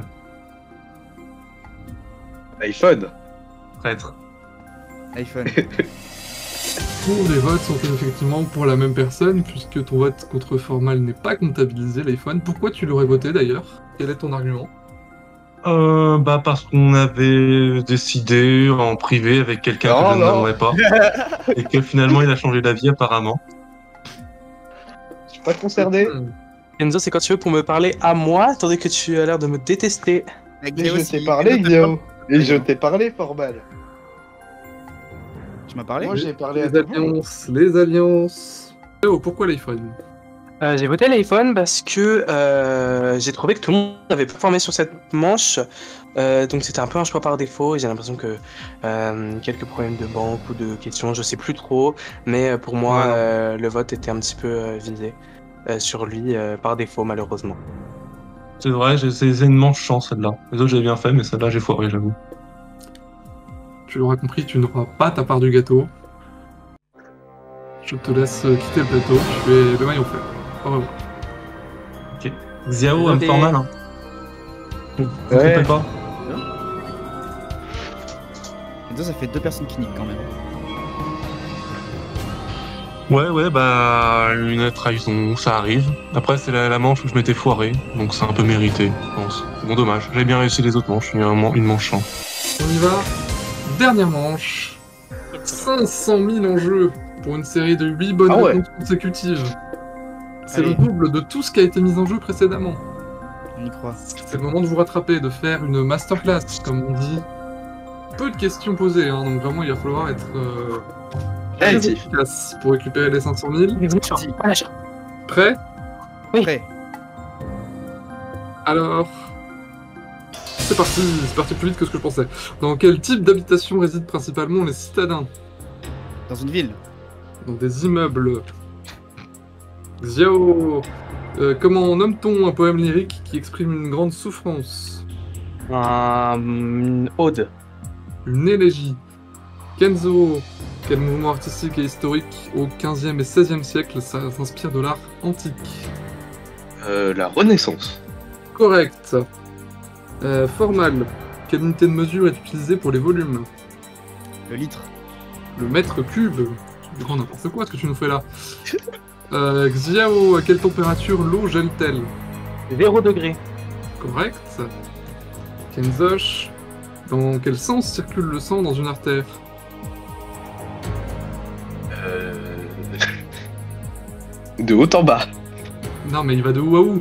iPhone. Traître. iPhone. Tous les votes sont effectivement pour la même personne, puisque ton vote contre Formal n'est pas comptabilisé, l'iPhone. Pourquoi tu l'aurais voté d'ailleurs? Quel est ton argument? Euh, bah parce qu'on avait décidé en privé avec quelqu'un Non, que je ne non. nommerai pas, et que finalement il a changé d'avis apparemment. Je suis pas concerné. Hmm. Kenzo, c'est quand tu veux pour me parler à moi, tandis que tu as l'air de me détester. Avec Mais Léo je aussi. t'ai parlé, Guillaume. Et je t'ai parlé, Formal. Tu m'as parlé? Moi, j'ai parlé à Les tout le monde. alliances, les alliances. Oh, pourquoi l'iPhone? Euh, j'ai voté l'iPhone parce que euh, j'ai trouvé que tout le monde avait performé sur cette manche. Euh, donc c'était un peu un choix par défaut et j'ai l'impression que euh, quelques problèmes de banque ou de questions, je sais plus trop. Mais pour moi, Ouais. euh, le vote était un petit peu euh, visé euh, sur lui euh, par défaut, malheureusement. C'est vrai, j'ai- c'est c'est une manche chance celle-là. Les autres, j'avais bien fait, mais celle-là, j'ai foiré, j'avoue. Tu l'auras compris, tu n'auras pas ta part du gâteau. Je te laisse euh, quitter le plateau, tu es le maillon faible. Au revoir. Ok. Xiao, elle me Ok. fait mal, hein. Vous Ouais. trompez pas. Kenzo, ça fait deux personnes qui niquent quand même. Ouais, ouais, bah, une trahison, ça arrive. Après, c'est la, la manche où je m'étais foiré, donc c'est un peu mérité, je pense. Bon, dommage. J'avais bien réussi les autres manches, il y a un man- une manche chance. On y va. Dernière manche. cinq cent mille en jeu pour une série de huit bonnes Ah ouais. réponses consécutives. C'est le Allez. double de tout ce qui a été mis en jeu précédemment. On y croit. C'est le moment de vous rattraper, de faire une masterclass, comme on dit. Peu de questions posées, hein, donc vraiment il va falloir être euh, très Réactif. efficace pour récupérer les cinq cent mille. Si. Prêt? Prêt. Alors... C'est parti, c'est parti plus vite que ce que je pensais. Dans quel type d'habitation résident principalement les citadins? Dans une ville. Dans des immeubles. Xiao, euh, comment nomme-t-on un poème lyrique qui exprime une grande souffrance? Un une ode. Une élégie. Kenzo, quel mouvement artistique et historique au quinzième et seizième siècle ça s'inspire de l'art antique? Euh, la Renaissance. Correct. Euh, formal, quelle unité de mesure est utilisée pour les volumes? Le litre. Le mètre cube. C'est grand n'importe quoi ce que tu nous fais là. Euh, Xiao, à quelle température l'eau gèle-t-elle? Zéro degré. Correct. Kenzosh, dans quel sens circule le sang dans une artère? Euh... de haut en bas. Non mais il va de où à où?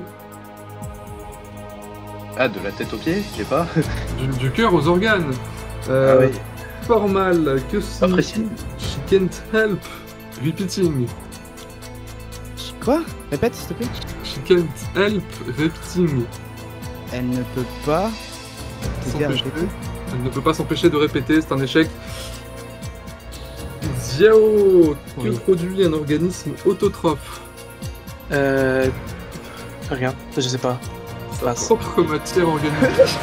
Ah, de la tête aux pieds, je sais pas. Du, du cœur aux organes. Euh, Ah oui. Formal, que Pas précis. signifie She can't help repeating? Quoi? Répète, s'il te plaît. She can't help repeating. Elle ne peut pas. t'aider à S'empêcher. répéter. Elle ne peut pas s'empêcher de répéter, c'est un échec. Xiao, que Oui. produit un organisme autotrophe? Euh... Rien, je sais pas. Sa Passe. propre matière organique.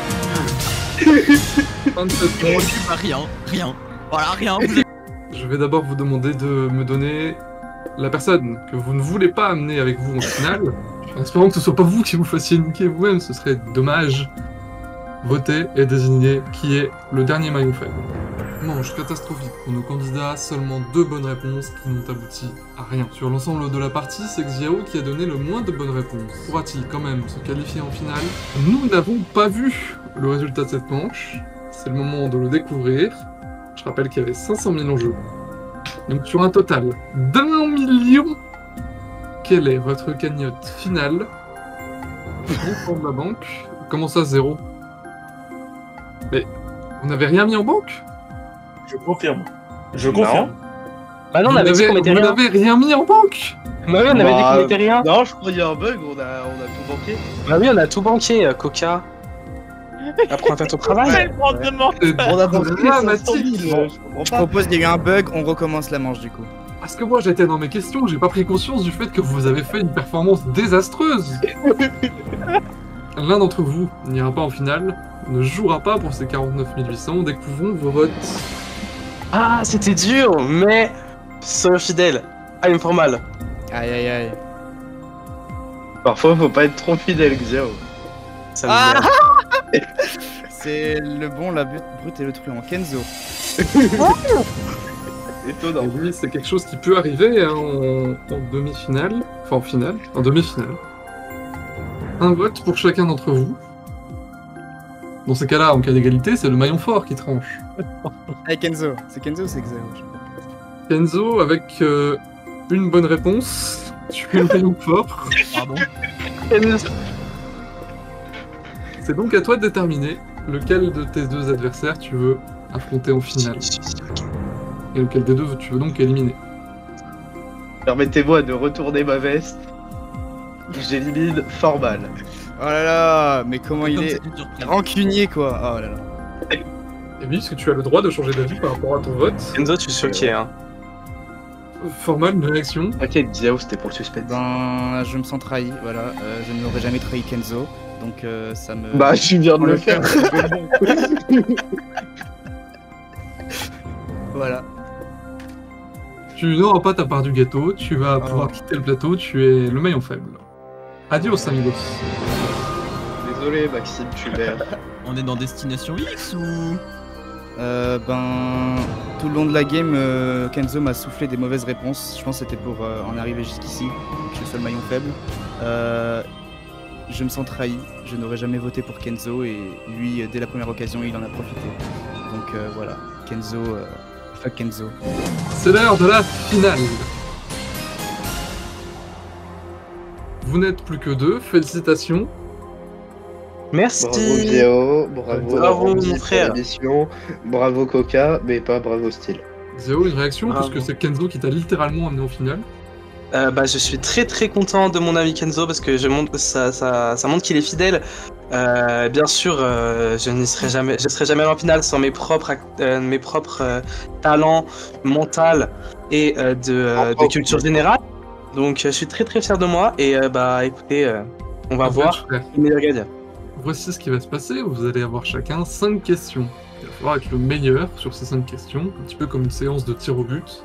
vingt-sept On manches. occupe à rien, rien. Voilà, rien. Vous êtes- Je vais d'abord vous demander de me donner la personne que vous ne voulez pas amener avec vous en finale. En espérant que ce soit pas vous qui vous fassiez niquer vous-même, ce serait dommage. Votez et désignez qui est le dernier maillon faible. Manche catastrophique pour nos candidats, seulement deux bonnes réponses qui n'ont abouti à rien. Sur l'ensemble de la partie, c'est Xiao qui a donné le moins de bonnes réponses. Pourra-t-il quand même se qualifier en finale? Nous n'avons pas vu le résultat de cette manche. C'est le moment de le découvrir. Je rappelle qu'il y avait cinq cent mille en jeu. Donc sur un total d'un million, quelle est votre cagnotte finale au fond de la banque? Comment ça, zéro? Mais vous n'avez rien mis en banque? Je confirme. Je confirme. Bah non, on Vous avait dit n'avez- qu'on mettait vous rien. n'avez rien mis en banque? Bah oui, on avait dit Bah, qu'on mettait rien. Non, je crois qu'il y a un bug, on a, on a tout banqué. Bah oui, on a tout banqué, euh, Coca. Après, on fait ton travail. C'est On a banqué cinq cent dramatique. mille, je comprends Je pas. propose qu'il y a eu un bug, on recommence la manche du coup. Parce que moi j'étais dans mes questions, j'ai pas pris conscience du fait que vous avez fait une performance désastreuse. L'un d'entre vous n'ira pas en finale, ne jouera pas pour ces quarante-neuf mille huit cents, découvrons vos votes. Ah, c'était dur, mais soyons fidèles. Ah, il me fait mal. Aïe aïe aïe. Parfois, faut pas être trop fidèle, Xiao. Ça me Ah merde. C'est le bon, la but- brute et le truand. Kenzo. Étonnant. Et oui, c'est quelque chose qui peut arriver hein, en, en demi-finale, enfin en finale, en demi-finale. Un vote pour chacun d'entre vous. Dans ces cas-là, en cas d'égalité, c'est le maillon fort qui tranche. Allez Kenzo. C'est Kenzo ou c'est Xeo? Je sais pas. Kenzo, avec euh, une bonne réponse, tu es le maillon fort. Pardon. C'est donc à toi de déterminer lequel de tes deux adversaires tu veux affronter en finale. Et lequel des deux tu veux donc éliminer. Permettez-moi de retourner ma veste. j'élimine Formal. Oh là là, mais comment il Comme est c'est une surprise. rancunier quoi. Oh là là. Et oui, parce que tu as le droit de changer d'avis par rapport à ton vote. Kenzo, tu es choqué, hein. Formal, une réaction. Ok, Xiao, c'était pour le suspense. Ben, je me sens trahi, voilà. Euh, je n'aurais jamais trahi Kenzo, donc euh, ça me. Bah, tu viens de On le le faire. Voilà. Tu n'auras pas ta part du gâteau, tu vas Oh. pouvoir quitter le plateau, tu es le maillon faible. Adios, amigos. Désolé, Maxime, tu perds. On est dans Destination X ou. Euh, ben, tout le long de la game, euh, Kenzo m'a soufflé des mauvaises réponses. Je pense que c'était pour euh, en arriver jusqu'ici, que je sois le maillon faible. Euh, je me sens trahi. Je n'aurais jamais voté pour Kenzo et lui, euh, dès la première occasion, il en a profité. Donc euh, voilà, Kenzo, euh, fuck Kenzo. C'est l'heure de la finale. Vous n'êtes plus que deux, félicitations. Merci. Bravo Xiao, bravo, Bravo, Ramzi mon pour frère. l'émission, bravo Coca, mais pas bravo Style. Zéo, une réaction, Bravo. puisque c'est Kenzo qui t'a littéralement amené en finale. Euh, bah, je suis très très content de mon ami Kenzo parce que je montre, ça, ça, ça montre qu'il est fidèle. Euh, bien sûr, euh, je n'y serai jamais, je serai jamais en finale sans mes propres, act- euh, mes propres euh, talents mentaux et euh, de, euh, de culture générale. Donc, euh, je suis très très fier de moi et euh, bah, écoutez, euh, on va En fait, voir frère, le meilleur gagnant. voici ce qui va se passer. Vous allez avoir chacun cinq questions. Il va falloir être le meilleur sur ces cinq questions, un petit peu comme une séance de tir au but.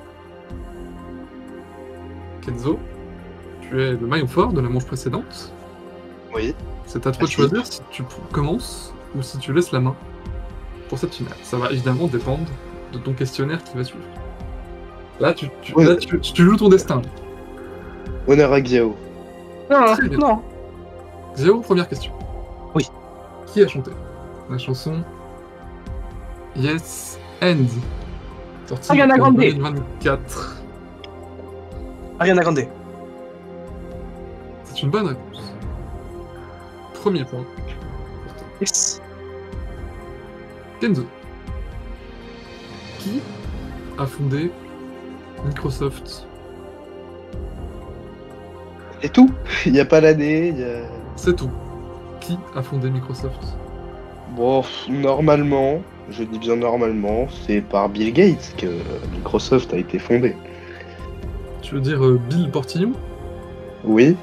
Kenzo, tu es le maillon fort de la manche précédente. Oui. C'est à toi de Merci. choisir si tu p- commences ou si tu laisses la main pour cette finale. Ça va évidemment dépendre de ton questionnaire qui va suivre. Là, tu, tu, Oui. là, tu, tu joues ton destin. Honneur à Xiao. Non, Très bien. non. Zéro, première question. Oui. Qui a chanté la chanson Yes End, sortie Ariana en Grande. deux mille vingt-quatre. Ariana Grande. C'est une bonne réponse. Premier point. Yes. Kenzo. Qui a fondé Microsoft? C'est tout. Il n'y a pas l'année, il y a... C'est tout. Qui a fondé Microsoft? Bon, normalement, je dis bien normalement, c'est par Bill Gates que Microsoft a été fondé. Tu veux dire euh, Bill Portillon? Oui.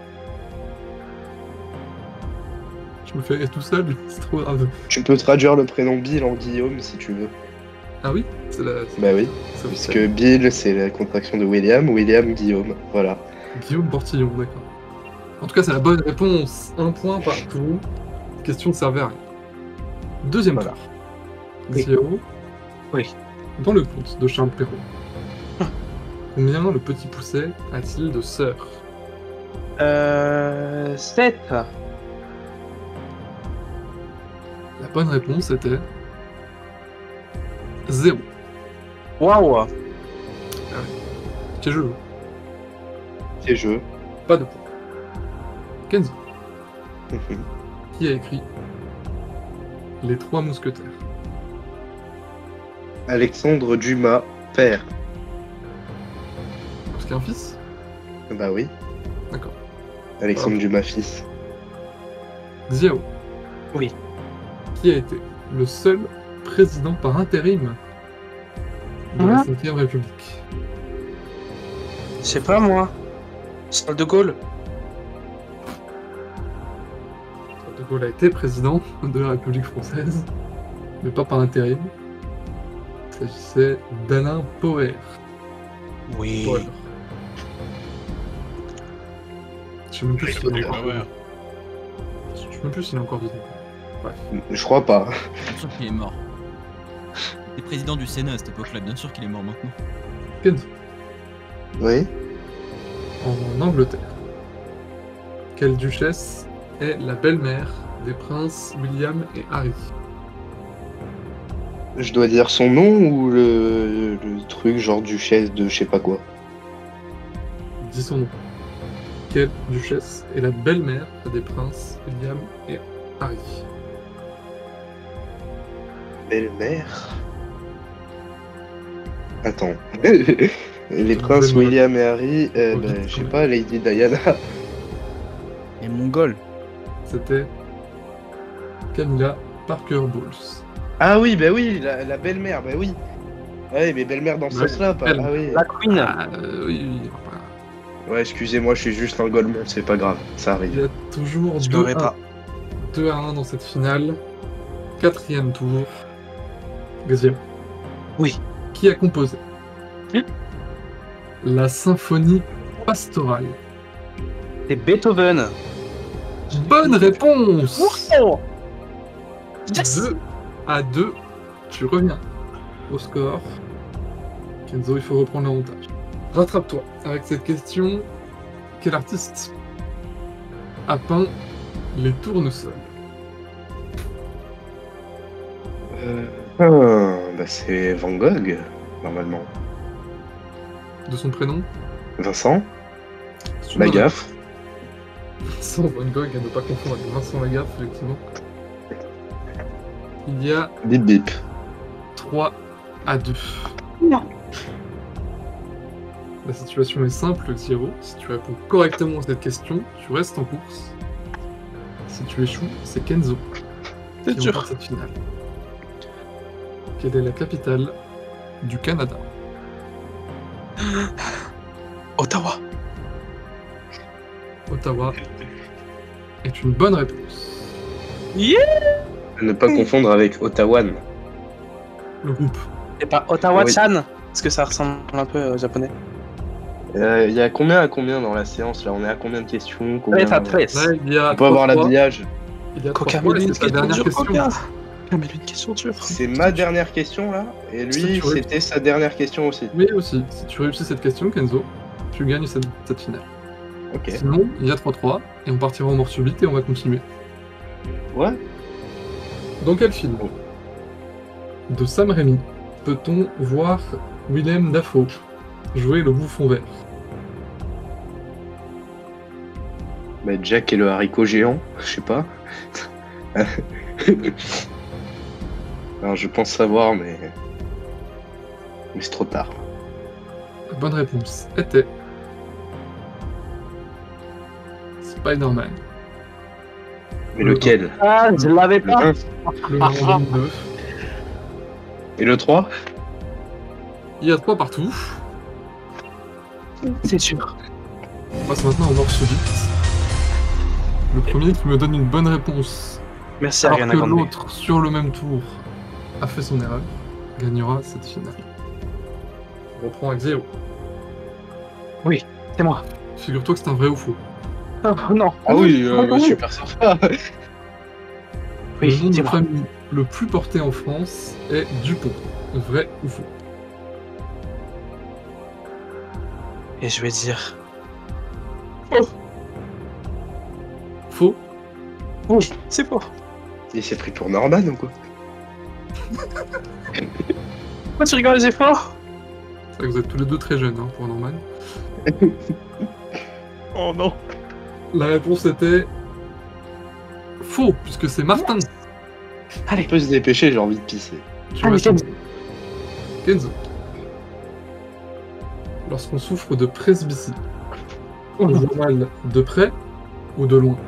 Je me fais rire tout seul, c'est trop grave. Tu peux traduire le prénom Bill en Guillaume si tu veux. Ah oui? C'est la... Bah oui. c'est Parce officiel. que Bill, c'est la contraction de William, William, Guillaume. Voilà. Guillaume Portillon, d'accord. En tout cas, c'est la bonne réponse. Un point partout. Question ne servait à rien. Deuxième Voilà. tour. Oui. Zéro. Oui. Dans le conte de Charles Perrault, combien le petit pousset a-t-il de sœurs? Euh... sept. La bonne réponse était zéro. Waouh. Petit jeu. C'est jeu. Pas de point. Kenzo, qui a écrit Les Trois Mousquetaires? Alexandre Dumas, père. Parce qu'il y a un fils? Bah oui. D'accord. Alexandre Dumas, fils. Xiao. Oui. Qui a été le seul président par intérim de la Hein cinquième République? Je sais pas moi. Charles de Gaulle. De Gaulle a été président de la République française, mais pas par intérim. Il s'agissait d'Alain Poher. Oui. Poher. Je sais même plus s'il est Du encore Power. vivant. Je sais même plus s'il est encore vivant. Bref. Je crois pas. Bien sûr qu'il est mort. Il était président du Sénat à cette époque-là, bien sûr qu'il est mort maintenant. Kenzo. Oui. En Angleterre, quelle duchesse est la belle-mère des princes William et Harry? Je dois dire son nom ou le, le truc genre duchesse de je sais pas quoi. Dis son nom. Quelle duchesse est la belle-mère des princes William et Harry? Belle-mère. Attends. Les princes Belle-mère. William et Harry, euh, Oh, bah, vite, je sais ouais. pas, Lady Diana. Et Mongol. C'était Camilla Parker Bowles. Ah oui, bah oui, la, la belle-mère, bah oui. Ouais, mais belle-mère dans ce Ouais, sens-là, pas. elle. Ah oui. La Queen. Ah, euh, oui, oui, enfin, Ouais, excusez-moi, je suis juste un golemon, c'est pas grave, ça il y arrive. a toujours Je deux l'aurais à pas. deux à un dans cette finale. Quatrième tour. Gaziel. Oui. Qui a composé Hmm la symphonie pastorale? C'est Beethoven. Bonne réponse. Oh yes. deux à deux. Tu reviens au score. Kenzo, il faut reprendre l'avantage. Rattrape-toi avec cette question. Quel artiste a peint les tournesols? Euh... ah, bah c'est Van Gogh, normalement. De son prénom? Vincent C'est une bonne Lagaffe. Vincent Van Gogh, à ne pas confondre avec Vincent Lagaffe, effectivement. Il y a Bip bip. trois à deux. Non. La situation est simple, Xiro. Si tu réponds correctement à cette question, tu restes en course. Si tu échoues, c'est Kenzo C'est qui dur. remporte cette finale. Quelle est la capitale du Canada? Ottawa. Ottawa est une bonne réponse. Yeah. Ne pas confondre avec Ottawan. Le groupe. C'est pas Ottawa-chan. Parce que ça ressemble un peu au japonais. Il euh, y a combien à combien dans la séance là? On est à combien de questions? Combien... Très très. Là, il y a On peut trois avoir fois. l'habillage. Il y a trois Coca, fois, mais et une c'est ta dernière question question. dure, Coca. Ah, mais une question dure. C'est ma dernière question là, et Si lui tu veux. c'était sa dernière question aussi. Mais aussi, si tu réussis cette question, Kenzo, tu gagnes cette, cette finale. Ok. Sinon, il y a trois trois, et on partira en mort subite et on va continuer. Ouais. Dans quel film de Sam Raimi peut-on voir Willem Dafoe jouer le bouffon vert? Bah, Jack et le haricot géant, je sais pas. Alors je pense savoir, mais. Mais c'est trop tard. La bonne réponse était Spider-Man. Mais Le lequel? Ah, je l'avais Le pas. un Le numéro vingt-deux. Et le trois? Il y a trois partout. C'est sûr. On passe maintenant en mort subite. Le premier qui me donne une bonne réponse, Merci alors Ariana que Grande. l'autre, sur le même tour, a fait son erreur, gagnera cette finale. On reprend avec zéro. C'est moi. Figure-toi que c'est un vrai ou faux. Oh non. Ah oui, Oh, euh, non. super sympa. Le Oui, nom de dis-moi. famille le plus porté en France est Dupont. Vrai ou faux? Et je vais dire. Faux. Oui, c'est faux. Il s'est pris pour Norman ou quoi? Pourquoi tu rigoles, j'ai fort? C'est vrai que vous êtes tous les deux très jeunes hein, pour Norman. Oh non. La réponse était faux, puisque c'est Martin. On peut se dépêcher, j'ai envie de pisser. Tu Ah, mais restes en- Kenzo. Lorsqu'on souffre de presbytie, on voit mal de près ou de loin?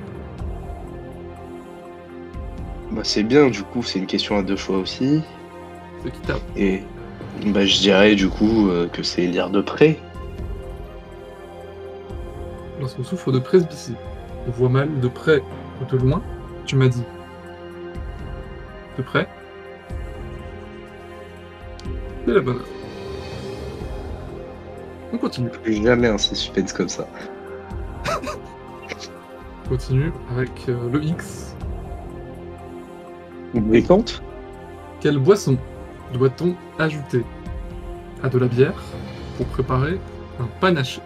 Bah c'est bien, du coup, c'est une question à deux choix aussi. C'est équitable. Et bah je dirais du coup euh, que c'est lire de près. Lorsqu'on souffre de presbytie, on voit mal de près ou de loin? Tu m'as dit de près. C'est la bonne heure. On continue. J'ai jamais un suspense comme ça. On continue avec euh, le X. Décompte? Quelle boisson doit-on ajouter à de la bière pour préparer un panaché?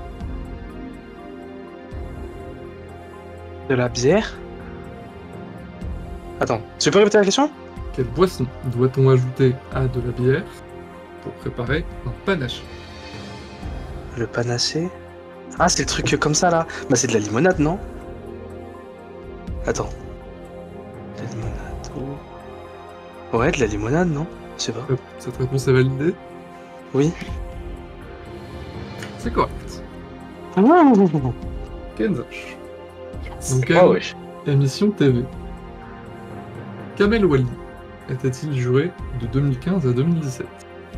De la bière? Attends, tu peux répéter la question? Quelle boisson doit-on ajouter à de la bière pour préparer un panaché? Le panaché? Ah, c'est le truc comme ça là. Bah, c'est de la limonade, non? Attends. De la limonade. oh. Ouais, de la limonade, non? Je sais pas. Euh, Cette réponse est validée? Oui. C'est correct. Ouh. Kenzosh. Dans quelle Ah ouais. émission T V Kamel Wally était-il joué de deux mille quinze à deux mille dix-sept?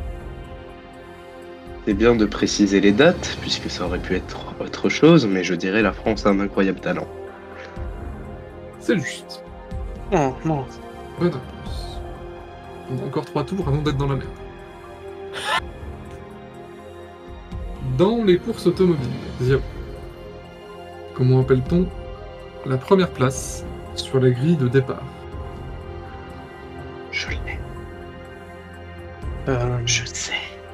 C'est bien de préciser les dates, puisque ça aurait pu être autre chose, mais je dirais la France a un incroyable talent. C'est juste. Non, non. Bonne réponse. On a encore trois tours avant d'être dans la merde. Dans les courses automobiles, Zio, comment appelle-t-on la première place sur la grille de départ? Je l'ai. Euh, Je sais.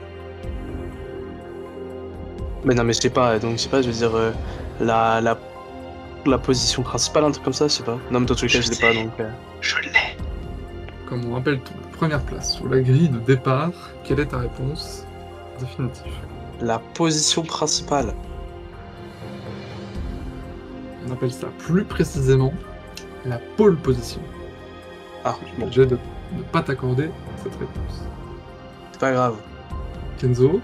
Mais non, mais je sais pas, donc je sais pas, je veux dire, euh, la, la, la position principale, un truc comme ça, je sais pas. Non, mais dans tous les cas, Je je l'ai sais. pas, donc... euh, Je l'ai. Comment appelle-t-on la première place sur la grille de départ? Quelle est ta réponse définitive? La position principale. On appelle ça plus précisément la pole position. Ah, Je suis bon, obligé de ne pas t'accorder cette réponse. c'est pas grave. Kenzo,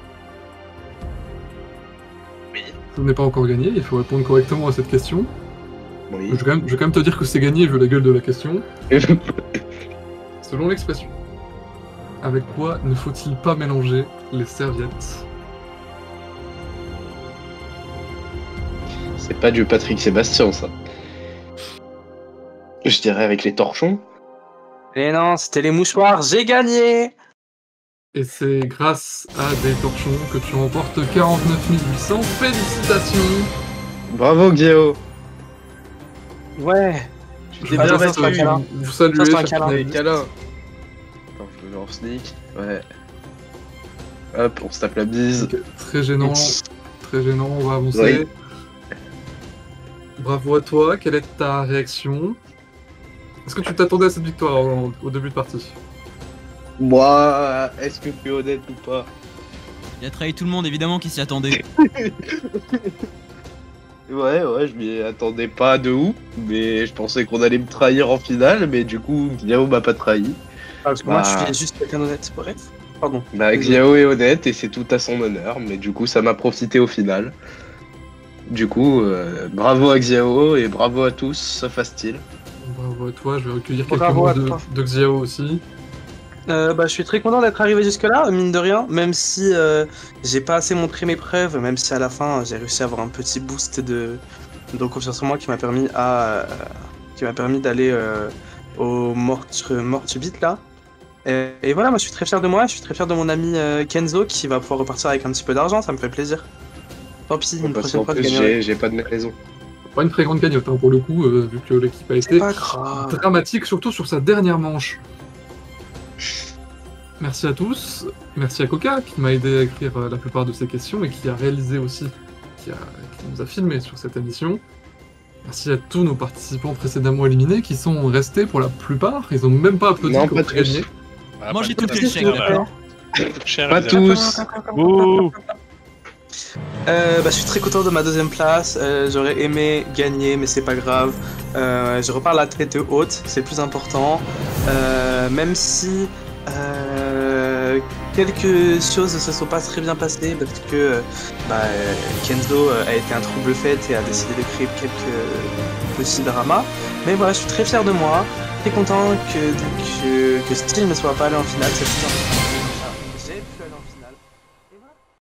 Oui. ce n'est pas encore gagné, il faut répondre correctement à cette question. Oui. Je vais quand même, je vais quand même te dire que c'est gagné vu la gueule de la question. Selon l'expression, avec quoi ne faut-il pas mélanger les serviettes? C'est pas du Patrick Sébastien, ça. Je dirais avec les torchons. Et non, c'était les mouchoirs, j'ai gagné! Et c'est grâce à des torchons que tu remportes quarante-neuf mille huit cents. Félicitations! Bravo, Guillaume. Ouais! Je Ah, vous ça, laisse c'est un câlin. vous saluer. Ça, c'est un chers câlin. amis. Des câlins. Attends, je me mets en sneak. Ouais. Hop, on se tape la bise. Ok, très gênant, très gênant, on va avancer. Oui. Bravo à toi, quelle est ta réaction? Est-ce que tu t'attendais à cette victoire au, au début de partie? Moi, est-ce que tu es honnête ou pas? Il a trahi tout le monde, évidemment, qui s'y attendait. Ouais, ouais, je m'y attendais pas de ouf, mais je pensais qu'on allait me trahir en finale, mais du coup, Guillaume m'a pas trahi. Ah, parce que moi, Bah. je suis juste quelqu'un d'honnête, bref. Pardon. Bah, Xiao est honnête et c'est tout à son honneur, mais du coup, ça m'a profité au final. Du coup, euh, bravo à Xiao et bravo à tous, sauf à Steel. Bravo à toi, je vais recueillir quelques Bravo mots à de, toi. de Xiao aussi. Euh, bah, je suis très content d'être arrivé jusque-là, mine de rien, même si euh, j'ai pas assez montré mes preuves, même si à la fin j'ai réussi à avoir un petit boost de, de confiance en moi qui m'a permis à euh, qui m'a permis d'aller euh, au mort beat là. Et, et voilà, moi je suis très fier de moi, je suis très fier de mon ami euh, Kenzo qui va pouvoir repartir avec un petit peu d'argent, ça me fait plaisir. Tant pis, une Parce prochaine qu'en fois je plus, gagnerai. j'ai j'ai pas de maison. Pas une très grande cagnotte hein, pour le coup, euh, vu que l'équipe a C'est été pas grave. dramatique, surtout sur sa dernière manche. Merci à tous, merci à Coca qui m'a aidé à écrire euh, la plupart de ces questions et qui a réalisé aussi, qui, a, qui nous a filmé sur cette émission. Merci à tous nos participants précédemment éliminés qui sont restés pour la plupart, ils ont même pas applaudi Non, quand pas on a gagné. tous. Ah, Moi, pas j'ai tout touché à le fait. chèque, d'accord. Cher Pas réserve. tous. Oh Euh, bah, je suis très content de ma deuxième place. Euh, J'aurais aimé gagner, mais c'est pas grave. Euh, je repars la tête haute, c'est le plus important. Euh, même si euh, quelques choses ne se sont pas très bien passées parce que euh, bah, euh, Kenzo euh, a été un trouble fait et a décidé de créer quelques petits dramas. Mais voilà, je suis très fier de moi, très content que, que, que Steel ne soit pas allé en finale, c'est le plus important.